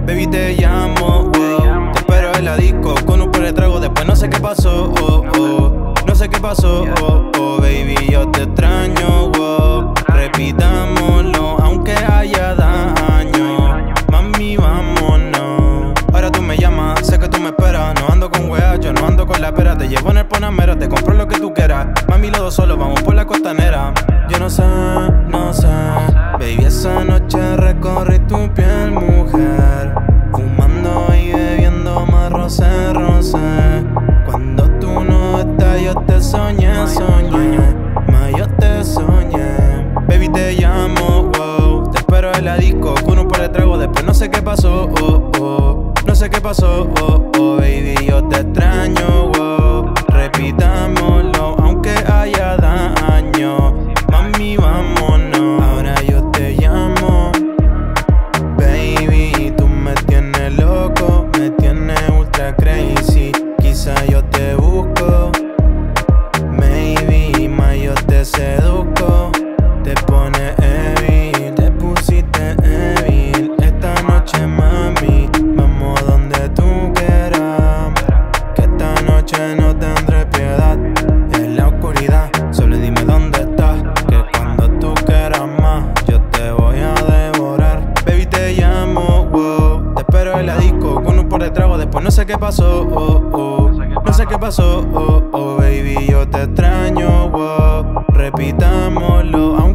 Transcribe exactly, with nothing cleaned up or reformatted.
Baby, te llamo, wow. Te espero en la disco con un par de tragos. Después no sé qué pasó, oh, oh. No sé qué pasó, oh, oh. Baby, yo te extraño, wow. Repitámoslo aunque haya daño. Mami, vámonos. Ahora tú me llamas, sé que tú me esperas. No ando con weas, yo no ando con la pera. Te llevo en el Panamera, te compro lo que tú quieras. Mami, los dos solos, vamos por la costanera. Yo no sé, no sé. Baby, esa noche recorrí tu piel, mujer. Fumando y bebiendo más rosé, rosé. Cuando tú no estás, yo te soñé, soñé. Más yo te soñé. Baby, te llamo, wow. Te espero en la disco con un par de tragos. Después no sé qué pasó, oh, oh. No sé qué pasó, oh, oh. Baby, yo te extraño, wow. Repitámoslo aunque haya daño. Mami, vámonos. Ahora yo te llamo, baby. Tú me tienes loco, me tienes ultra crazy. Quizá yo te busco, maybe. Más yo te seduzco. Te pones heavy, te pusiste débil. Esta noche, mami, vamos donde tú quieras. Que esta noche no tendré piedad. En la oscuridad, solo dime dónde estás. Que cuando tú quieras más, yo te voy a devorar. Baby, te llamo, wow. Te espero en la disco con un par de tragos. Después no sé qué pasó, oh, oh. No sé qué pasó, oh, oh. Baby, yo te extraño, wow. Repitámoslo